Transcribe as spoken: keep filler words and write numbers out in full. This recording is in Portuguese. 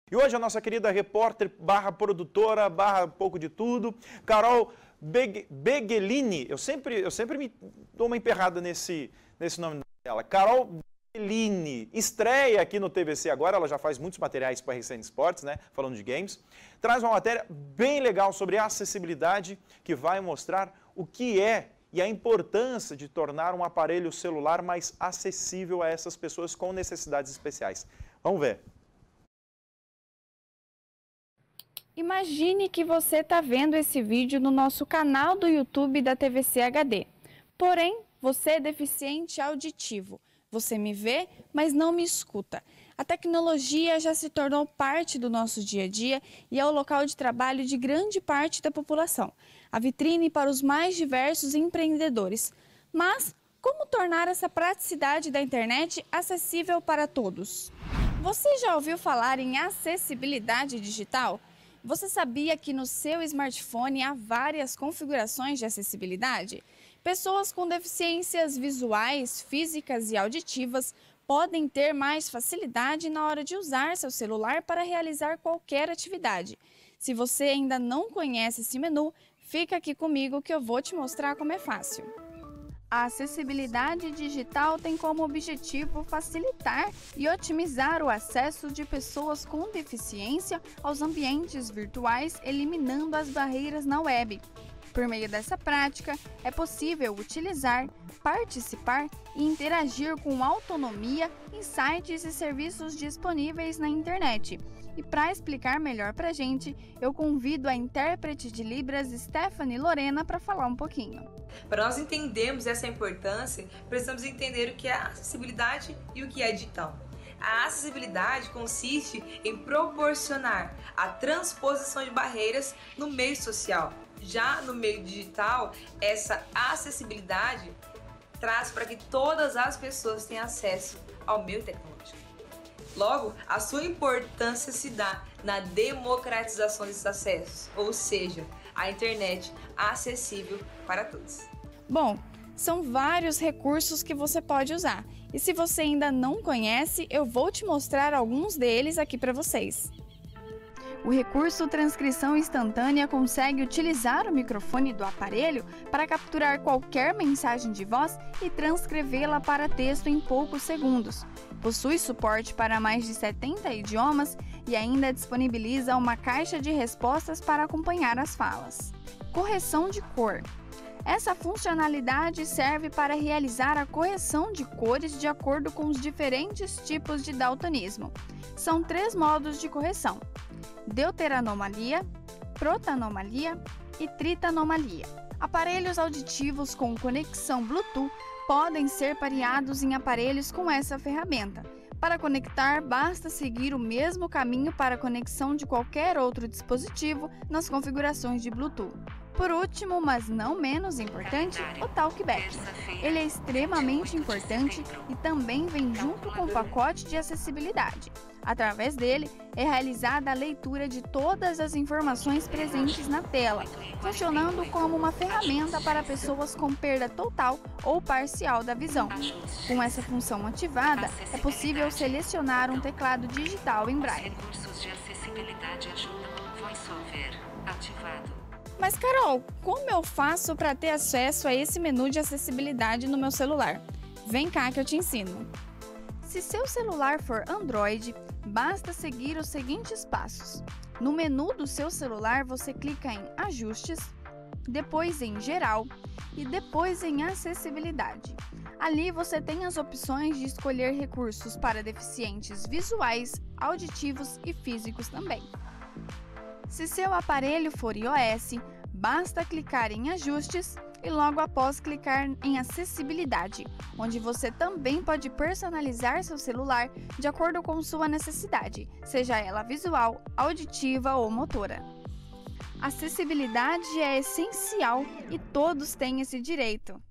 E hoje a nossa querida repórter, barra produtora, barra pouco de tudo, Carol Beg Begelini, eu sempre, eu sempre me dou uma emperrada nesse, nesse nome dela, Carol Begelini, estreia aqui no T V C agora, ela já faz muitos materiais para a R C N Esportes, né, falando de games, traz uma matéria bem legal sobre acessibilidade, que vai mostrar o que é e a importância de tornar um aparelho celular mais acessível a essas pessoas com necessidades especiais. Vamos ver. Imagine que você está vendo esse vídeo no nosso canal do YouTube da T V C H D. Porém, você é deficiente auditivo. Você me vê, mas não me escuta. A tecnologia já se tornou parte do nosso dia a dia e é o local de trabalho de grande parte da população. A vitrine para os mais diversos empreendedores. Mas como tornar essa praticidade da internet acessível para todos? Você já ouviu falar em acessibilidade digital? Você sabia que no seu smartphone há várias configurações de acessibilidade? Pessoas com deficiências visuais, físicas e auditivas podem ter mais facilidade na hora de usar seu celular para realizar qualquer atividade. Se você ainda não conhece esse menu, fica aqui comigo que eu vou te mostrar como é fácil. A acessibilidade digital tem como objetivo facilitar e otimizar o acesso de pessoas com deficiência aos ambientes virtuais, eliminando as barreiras na web. Por meio dessa prática, é possível utilizar, participar e interagir com autonomia em sites e serviços disponíveis na internet. E para explicar melhor para a gente, eu convido a intérprete de Libras, Stephanie Lorena, para falar um pouquinho. Para nós entendermos essa importância, precisamos entender o que é acessibilidade e o que é digital. A acessibilidade consiste em proporcionar a transposição de barreiras no meio social. Já no meio digital, essa acessibilidade traz para que todas as pessoas tenham acesso ao meio tecnológico. Logo, a sua importância se dá na democratização desses acessos, ou seja, a internet acessível para todos. Bom, são vários recursos que você pode usar. E se você ainda não conhece, eu vou te mostrar alguns deles aqui para vocês. O recurso transcrição instantânea consegue utilizar o microfone do aparelho para capturar qualquer mensagem de voz e transcrevê-la para texto em poucos segundos. Possui suporte para mais de setenta idiomas e ainda disponibiliza uma caixa de respostas para acompanhar as falas. Correção de cor. Essa funcionalidade serve para realizar a correção de cores de acordo com os diferentes tipos de daltonismo. São três modos de correção: deuteranomalia, protanomalia e tritanomalia. Aparelhos auditivos com conexão Bluetooth podem ser pareados em aparelhos com essa ferramenta. Para conectar, basta seguir o mesmo caminho para a conexão de qualquer outro dispositivo nas configurações de Bluetooth. Por último, mas não menos importante, o Talkback. Ele é extremamente importante e também vem junto com o pacote de acessibilidade. Através dele, é realizada a leitura de todas as informações presentes na tela, funcionando como uma ferramenta para pessoas com perda total ou parcial da visão. Com essa função ativada, é possível selecionar um teclado digital em braille. Mas Carol, como eu faço para ter acesso a esse menu de acessibilidade no meu celular? Vem cá que eu te ensino. Se seu celular for Android, basta seguir os seguintes passos. No menu do seu celular, você clica em Ajustes, depois em Geral e depois em Acessibilidade. Ali você tem as opções de escolher recursos para deficientes visuais, auditivos e físicos também. Se seu aparelho for iOS, basta clicar em Ajustes e logo após clicar em Acessibilidade, onde você também pode personalizar seu celular de acordo com sua necessidade, seja ela visual, auditiva ou motora. Acessibilidade é essencial e todos têm esse direito.